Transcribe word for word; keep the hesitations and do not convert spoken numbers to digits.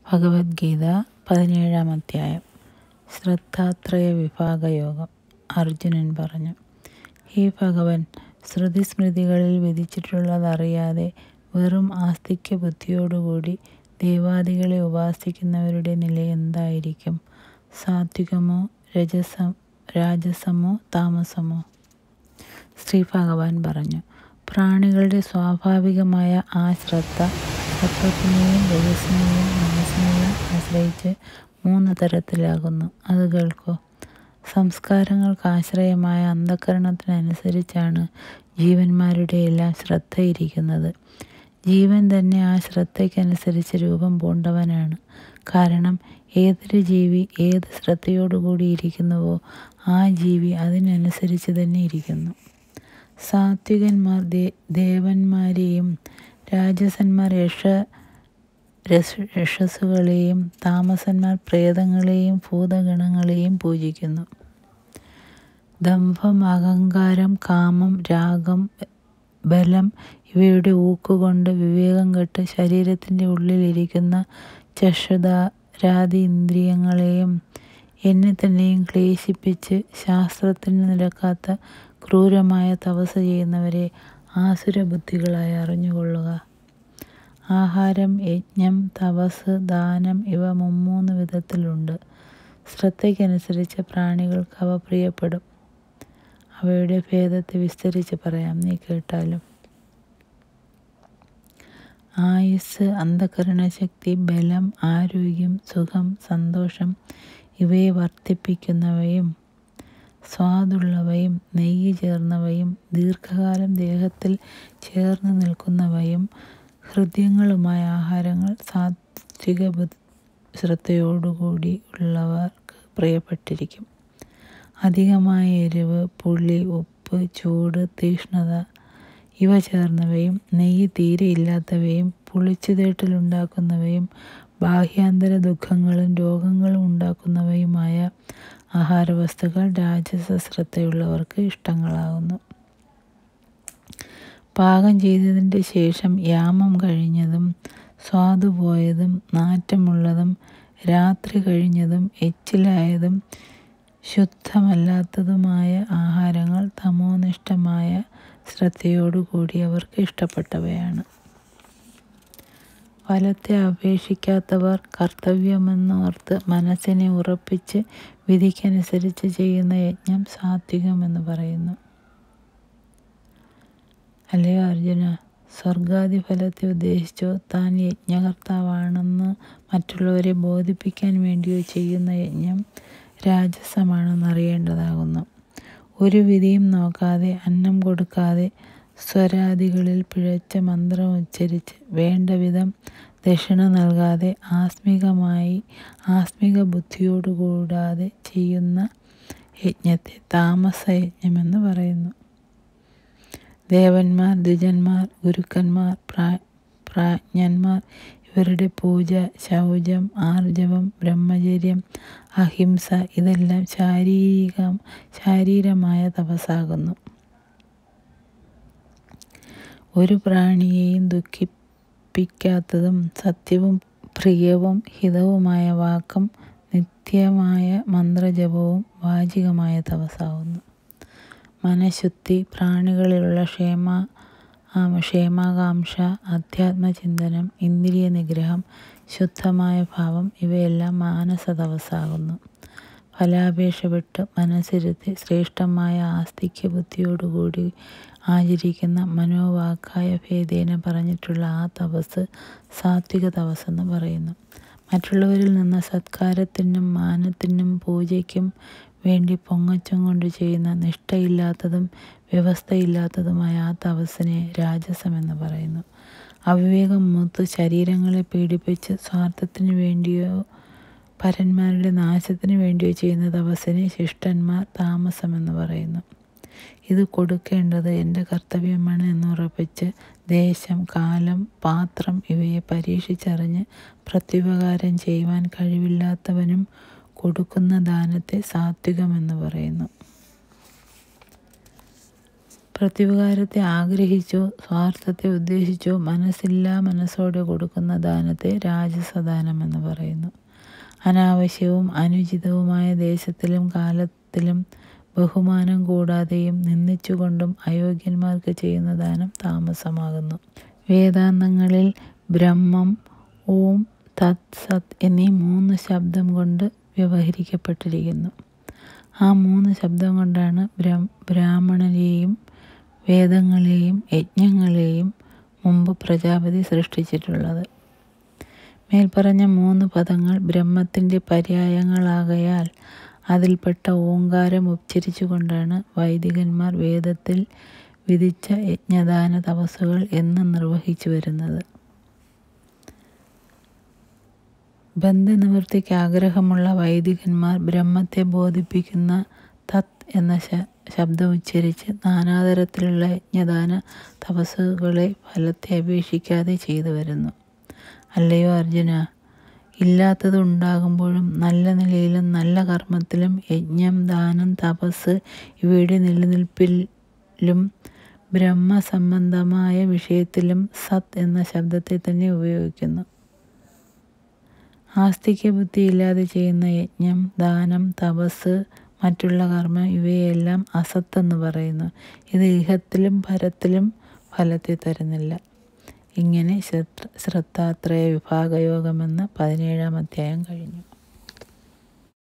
ഭഗവത്ഗീത പതിനേഴാം അധ്യായം. ശ്രദ്ധാത്രയ വിഭാഗയോഗം. അർജുനൻ പറഞ്ഞു: ഹേ ഭഗവൻ, ശ്രുതിസ്മൃതികളിൽ വിധിച്ചിട്ടുള്ളതറിയാതെ വെറും ആസ്തിക്യ ബുദ്ധിയോടുകൂടി ദേവാദികളെ ഉപാസിക്കുന്നവരുടെ നില എന്തായിരിക്കും? സാത്വികമോ രജസം രാജസമോ താമസമോ? ശ്രീ ഭഗവാൻ പറഞ്ഞു: പ്രാണികളുടെ സ്വാഭാവികമായ ആ ശ്രദ്ധ സത്വത്തിനെയും രജസിനെയും മനസ്സിനെയും ആശ്രയിച്ച് മൂന്ന് തരത്തിലാകുന്നു. അത് കേൾക്കൂ. സംസ്കാരങ്ങൾക്ക് ആശ്രയമായ അന്ധഃകരണത്തിനനുസരിച്ചാണ് ജീവന്മാരുടെ എല്ലാം ശ്രദ്ധയിരിക്കുന്നത്. ജീവൻ തന്നെ ആ ശ്രദ്ധയ്ക്കനുസരിച്ച് രൂപം പൂണ്ടവനാണ്. കാരണം ഏതൊരു ജീവി ഏത് ശ്രദ്ധയോടുകൂടി ഇരിക്കുന്നുവോ ആ ജീവി അതിനനുസരിച്ച് തന്നെ ഇരിക്കുന്നു. സാത്വികന്മാർ ദേ ദേവന്മാരെയും രാജസന്മാർ യക്ഷ യക്ഷസ്സുകളെയും താമസന്മാർ പ്രേതങ്ങളെയും ഭൂതഗണങ്ങളെയും പൂജിക്കുന്നു. ദംഭം, അഹങ്കാരം, കാമം, രാഗം, ബലം ഇവയുടെ ഊക്കുകൊണ്ട് വിവേകം കെട്ട് ശരീരത്തിൻ്റെ ഉള്ളിലിരിക്കുന്ന ചക്ഷുരാദി ഇന്ദ്രിയങ്ങളെയും എന്നെ തന്നെയും ക്ലേശിപ്പിച്ച് ശാസ്ത്രത്തിന് നിരക്കാത്ത ക്രൂരമായ തപസ് ചെയ്യുന്നവരെ ആസുരബുദ്ധികളായി അറിഞ്ഞുകൊള്ളുക. ആഹാരം, യജ്ഞം, തപസ്, ദാനം ഇവ മുമ്മൂന്ന് വിധത്തിലുണ്ട്. ശ്രദ്ധയ്ക്കനുസരിച്ച് പ്രാണികൾക്ക് അവ പ്രിയപ്പെടും. അവയുടെ ഭേദത്തെ വിസ്തരിച്ച് പറയാം, നീ കേട്ടാലും. ആയുസ്, അന്ധഃകരണശക്തി, ബലം, ആരോഗ്യം, സുഖം, സന്തോഷം ഇവയെ വർദ്ധിപ്പിക്കുന്നവയും സ്വാദുള്ളവയും നെയ്യ് ചേർന്നവയും ദീർഘകാലം ദേഹത്തിൽ ചേർന്ന് നിൽക്കുന്നവയും ഹൃദ്യങ്ങളുമായ ആഹാരങ്ങൾ സാത്വിക ശ്രദ്ധയോടുകൂടി ഉള്ളവർക്ക് പ്രിയപ്പെട്ടിരിക്കും. അധികമായ എരിവ്, പുളി, ഉപ്പ്, ചൂട്, തീക്ഷ്ണത ഇവ ചേർന്നവയും നെയ്യ് തീരെ ഇല്ലാത്തവയും പുളിച്ചുതേട്ടലുണ്ടാക്കുന്നവയും ബാഹ്യാന്തര ദുഃഖങ്ങളും രോഗങ്ങളും ഉണ്ടാക്കുന്നവയുമായ ആഹാരവസ്തുക്കൾ രാജസ ശ്രദ്ധയുള്ളവർക്ക് ഇഷ്ടങ്ങളാകുന്നു. പാകം ചെയ്തതിൻ്റെ ശേഷം യാമം കഴിഞ്ഞതും സ്വാദുപോയതും നാറ്റമുള്ളതും രാത്രി കഴിഞ്ഞതും എച്ചിലായതും ശുദ്ധമല്ലാത്തതുമായ ആഹാരങ്ങൾ തമോനിഷ്ഠമായ ശ്രദ്ധയോടുകൂടിയവർക്ക് ഇഷ്ടപ്പെട്ടവയാണ്. ഫലത്തെ അപേക്ഷിക്കാത്തവർ കർത്തവ്യമെന്നോർത്ത് മനസ്സിനെ ഉറപ്പിച്ച് വിധിക്കനുസരിച്ച് ചെയ്യുന്ന യജ്ഞം സാത്വികമെന്ന് പറയുന്നു. അല്ലയോ അർജുന, സ്വർഗാദി ഫലത്തെ ഉദ്ദേശിച്ചോ താൻ യജ്ഞകർത്താവാണെന്ന് മറ്റുള്ളവരെ ബോധിപ്പിക്കാൻ വേണ്ടിയോ ചെയ്യുന്ന യജ്ഞം രാജസമാണെന്ന് അറിയേണ്ടതാകുന്നു. ഒരു വിധിയും നോക്കാതെ അന്നം കൊടുക്കാതെ സ്വരാദികളിൽ പിഴച്ച മന്ത്രം ഉച്ചരിച്ച് വേണ്ട വിധം ദക്ഷിണ നൽകാതെ ആസ്മികമായി ആസ്മിക ബുദ്ധിയോടുകൂടാതെ ചെയ്യുന്ന യജ്ഞത്തെ താമസ യജ്ഞമെന്ന് പറയുന്നു. ദേവന്മാർ, ദ്വിജന്മാർ, ഗുരുക്കന്മാർ, പ്രാ പ്രാജ്ഞന്മാർ ഇവരുടെ പൂജ, ശൗചം, ആർജവം, ബ്രഹ്മചര്യം, അഹിംസ ഇതെല്ലാം ശാരീരികം ശാരീരമായ തപസ്സാകുന്നു. ഒരു പ്രാണിയെയും ദുഃഖിപ്പിക്കാത്തതും സത്യവും പ്രിയവും ഹിതവുമായ വാക്കും നിത്യമായ മന്ത്രജപവും വാചികമായ തപസ്സാകുന്നു. മനഃശുദ്ധി, പ്രാണികളിലുള്ള ക്ഷേമ ക്ഷേമാകാംക്ഷ, അധ്യാത്മചിന്തനം, ഇന്ദ്രിയ നിഗ്രഹം, ശുദ്ധമായ ഭാവം ഇവയെല്ലാം മാനസ തപസ്സാകുന്നു. ഫലാപേക്ഷ വിട്ട് മനസ്സിരുത്തി ശ്രേഷ്ഠമായ ആസ്തിക്യ ബുദ്ധിയോടുകൂടി ആചരിക്കുന്ന മനോവാക്കായ ഭേദേന പറഞ്ഞിട്ടുള്ള ആ തപസ് സാത്വിക തപസ്സെന്ന് പറയുന്നു. മറ്റുള്ളവരിൽ നിന്ന് സത്കാരത്തിനും മാനത്തിനും പൂജയ്ക്കും വേണ്ടി പൊങ്ങച്ചം കൊണ്ട് ചെയ്യുന്ന നിഷ്ഠയില്ലാത്തതും വ്യവസ്ഥയില്ലാത്തതുമായ ആ തപസ്സിനെ രാജസമെന്ന് പറയുന്നു. അവിവേകം മൂത്ത് ശരീരങ്ങളെ പീഡിപ്പിച്ച് സ്വാർത്ഥത്തിന് വേണ്ടിയോ പരന്മാരുടെ നാശത്തിന് വേണ്ടിയോ ചെയ്യുന്ന തപസ്സിനെ ശിഷ്ടന്മാർ താമസമെന്ന് പറയുന്നു. ഇത് കൊടുക്കേണ്ടത് എൻ്റെ കർത്തവ്യമാണ് എന്നുറപ്പിച്ച് ദേശം, കാലം, പാത്രം ഇവയെ പരീക്ഷിച്ചറിഞ്ഞ് പ്രത്യുപകാരം ചെയ്യുവാൻ കഴിവില്ലാത്തവനും കൊടുക്കുന്ന ദാനത്തെ സാത്വികമെന്ന് പറയുന്നു. പ്രത്യുപകാരത്തെ ആഗ്രഹിച്ചോ സ്വാർത്ഥത്തെ ഉദ്ദേശിച്ചോ മനസ്സില്ലാ മനസ്സോടെ കൊടുക്കുന്ന ദാനത്തെ രാജസദാനം എന്ന് പറയുന്നു. അനാവശ്യവും അനുചിതവുമായ ദേശത്തിലും കാലത്തിലും ബഹുമാനം കൂടാതെയും നിന്ദിച്ചുകൊണ്ടും അയോഗ്യന്മാർക്ക് ചെയ്യുന്ന ദാനം താമസമാകുന്നു. വേദാന്തങ്ങളിൽ ബ്രഹ്മം, ഓം, തത്, സത് എന്നീ മൂന്ന് ശബ്ദം കൊണ്ട് വ്യവഹരിക്കപ്പെട്ടിരിക്കുന്നു. ആ മൂന്ന് ശബ്ദം കൊണ്ടാണ് ബ്രാഹ്മണരെയും വേദങ്ങളെയും യജ്ഞങ്ങളെയും മുമ്പ് പ്രജാപതി സൃഷ്ടിച്ചിട്ടുള്ളത്. മേൽപ്പറഞ്ഞ മൂന്ന് പദങ്ങൾ ബ്രഹ്മത്തിൻ്റെ പര്യായങ്ങളാകയാൽ അതിൽപ്പെട്ട ഓങ്കാരം ഉച്ചരിച്ചുകൊണ്ടാണ് വൈദികന്മാർ വേദത്തിൽ വിധിച്ച യജ്ഞദാന തപസ്സുകൾ എന്നും നിർവഹിച്ചു വരുന്നത്. ബന്ധനിവൃത്തിക്ക് ആഗ്രഹമുള്ള വൈദികന്മാർ ബ്രഹ്മത്തെ ബോധിപ്പിക്കുന്ന തത് എന്ന ശബ്ദം ഉച്ചരിച്ച് നാനാതരത്തിലുള്ള യജ്ഞദാന തപസ്സുകളെ ഫലത്തെ അപേക്ഷിക്കാതെ ചെയ്തു വരുന്നു. അല്ലയോ അർജുന, ഇല്ലാത്തത് ഉണ്ടാകുമ്പോഴും നല്ല നിലയിലും നല്ല കർമ്മത്തിലും യജ്ഞം, ദാനം, തപസ് ഇവയുടെ നിലനിൽപ്പിലും ബ്രഹ്മസംബന്ധമായ വിഷയത്തിലും സത് എന്ന ശബ്ദത്തെ തന്നെ ഉപയോഗിക്കുന്നു. ആസ്തിക്യ ബുദ്ധി ഇല്ലാതെ ചെയ്യുന്ന യജ്ഞം, ദാനം, തപസ്, മറ്റുള്ള കർമ്മം ഇവയെല്ലാം അസത്ത് എന്ന് പറയുന്നു. ഇത് ഇഹത്തിലും പരത്തിലും ഫലത്തെ തരുന്നില്ല. ഇങ്ങനെ ശ്രദ്ധാത്രയ വിഭാഗയോഗമെന്ന പതിനേഴാം അധ്യായം കഴിഞ്ഞു.